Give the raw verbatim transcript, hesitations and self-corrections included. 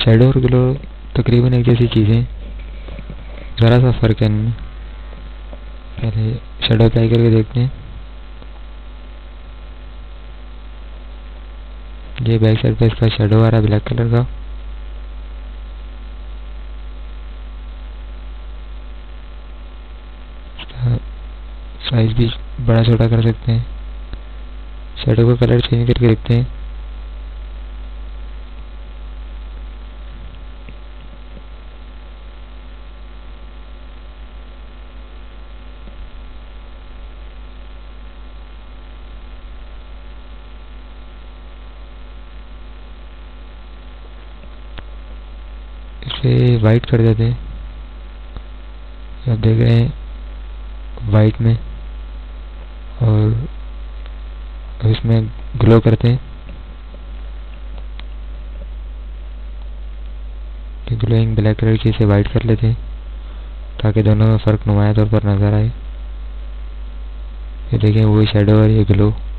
Shadow और glow तकरीबन एक जैसी चीज़ें, ज़रा सा फ़र्क है इनमें। पहले शैडो अप्लाई करके देखते हैं। ये बैक साइड पे इसका शैडो आ रहा है ब्लैक कलर का। इसका साइज भी बड़ा छोटा कर सकते हैं। शैडो का कलर चेंज करके देखते हैं। इसे वाइट कर देते हैं। आप देख रहे हैं वाइट में, और इसमें ग्लो करते हैं। ग्लोइंग ब्लैक कलर की इसे वाइट कर लेते हैं ताकि दोनों में फ़र्क नुमाया तौर पर नज़र आए। ये देखें, वो शैडो और ये ग्लो।